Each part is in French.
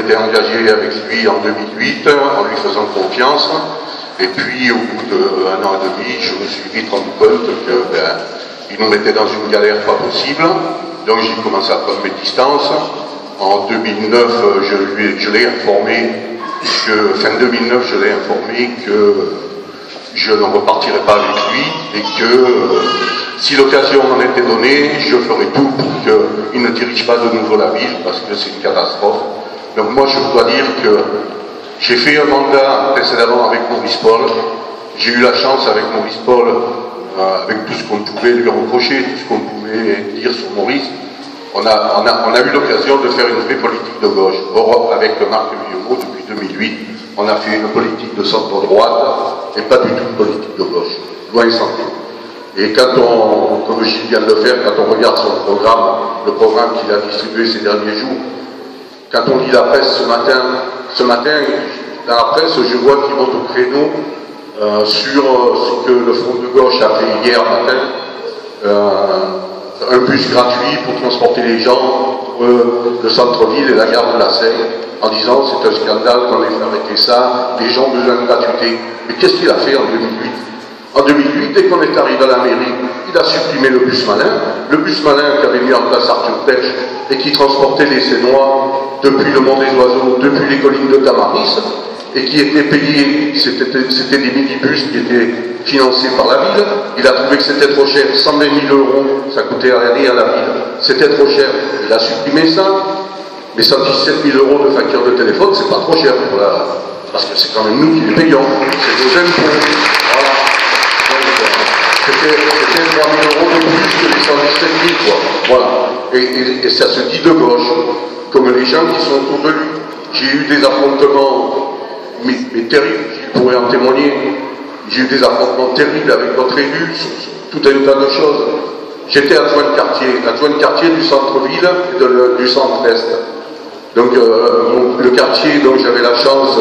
m'étais engagé avec lui en 2008 en lui faisant confiance. Et puis, au bout d'1 an et demi, je me suis vite rendu compte qu'il nous mettait dans une galère pas possible. Donc, j'ai commencé à prendre mes distances. En 2009, je l'ai informé fin 2009, je l'ai informé que je ne repartirais pas avec lui et que si l'occasion m'en était donnée, je ferais tout pour qu'il ne dirige pas de nouveau la ville parce que c'est une catastrophe. Donc moi, je dois dire que j'ai fait un mandat précédemment avec Maurice Paul. J'ai eu la chance avec Maurice Paul, avec tout ce qu'on pouvait lui reprocher, tout ce qu'on pouvait dire sur Maurice, on a eu l'occasion de faire une vraie politique de gauche. Or, avec Marc Villemaud, depuis 2008, on a fait une politique de centre-droite et pas du tout une politique de gauche. Loin s'en faut. Et quand comme Gilles vient de le faire, quand on regarde son programme, le programme qu'il a distribué ces derniers jours, quand on lit la presse ce matin, dans la presse, je vois qu'il monte au créneau sur ce que le Front de gauche a fait hier matin, un bus gratuit pour transporter les gens entre le centre-ville et la gare de la Seine, en disant c'est un scandale qu'on ait fait arrêter ça, les gens ont besoin de gratuité. Mais qu'est-ce qu'il a fait en 2008 ? En 2008, dès qu'on est arrivé à la mairie, il a supprimé le bus malin qu'avait mis en place Arthur Pech et qui transportait les Sénois depuis le Mont des Oiseaux, depuis les collines de Tamaris, et qui était payé, c'était des minibus qui étaient financés par la ville. Il a trouvé que c'était trop cher, 120 000 €, ça coûtait rien à la ville, c'était trop cher, il a supprimé ça. Mais 117 000 € de facture de téléphone, c'est pas trop cher pour parce que c'est quand même nous qui les payons, c'est nos impôts. Voilà. C'était 3 000 € de plus que les 117 000, quoi. Voilà. Et ça se dit de gauche, comme les gens qui sont autour de lui. J'ai eu des affrontements, mais terribles, je pourrais en témoigner. J'ai eu des affrontements terribles avec notre élu sur tout un tas de choses. J'étais adjoint de quartier du centre-ville et du centre-est. Donc le quartier dont j'avais la chance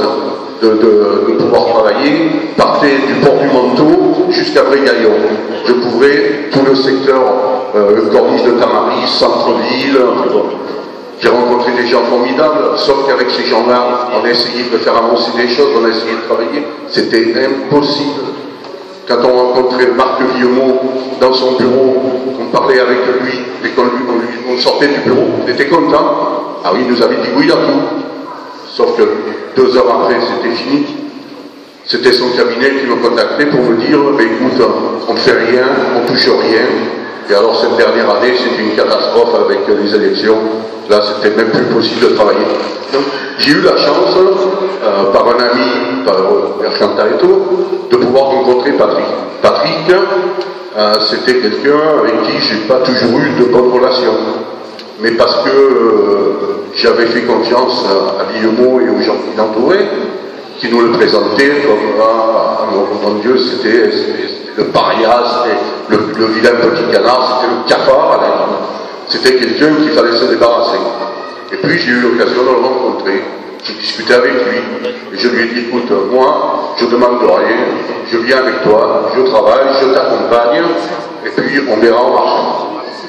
de pouvoir travailler partait du port du Manteau jusqu'à Brégaillon. Je couvrais tout le secteur corniche de Tamaris, centre-ville. J'ai rencontré des gens formidables, sauf qu'avec ces gens-là, on a essayé de faire avancer des choses, on a essayé de travailler. C'était impossible. Quand on rencontrait Marc Villemaud dans son bureau, on parlait avec lui, et qu'on sortait du bureau, il était content. Ah oui, il nous avait dit oui à tout. Sauf que 2 heures après, c'était fini. C'était son cabinet qui me contactait pour me dire écoute, on ne fait rien, on ne touche rien. Et alors, cette dernière année, c'était une catastrophe avec les élections. Là, c'était même plus possible de travailler. Donc, j'ai eu la chance, par un ami, par Mercantaletto, de pouvoir rencontrer Patrick. Patrick, c'était quelqu'un avec qui j'ai pas toujours eu de bonnes relations. Mais parce que j'avais fait confiance à Villemaud et aux gens qui l'entouraient, qui nous le présentaient comme mon Dieu, c'était le paria, c'était le vilain petit canard, c'était le cafard à la limite. C'était quelqu'un qu'il fallait se débarrasser. Et puis j'ai eu l'occasion de le rencontrer. J'ai discuté avec lui et je lui ai dit écoute, moi je demande rien, je viens avec toi, je travaille, je t'accompagne et puis on verra en marchant.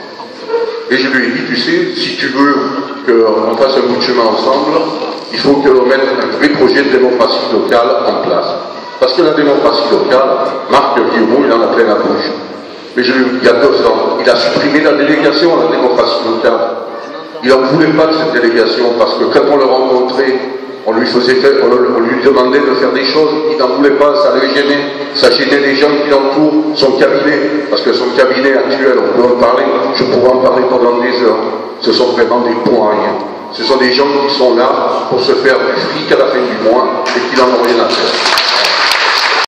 Et je lui ai dit, tu sais, si tu veux qu'on fasse un bout de chemin ensemble, il faut que l'on mette un vrai projet de démocratie locale en place. Parce que la démocratie locale, Marc Villemaud, il en a plein la bouche. Mais il y a 2 ans, il a supprimé la délégation à la démocratie locale. Il n'en voulait pas de cette délégation, parce que quand on le rencontrait, on lui demandait de faire des choses, il n'en voulait pas, ça le gênait, ça gênait les gens qui l'entourent, son cabinet, parce que son cabinet actuel, on peut en parler, je pourrais en parler pendant des heures, ce sont vraiment des points à rien. Ce sont des gens qui sont là pour se faire du fric à la fin du mois et qui n'en ont rien à faire.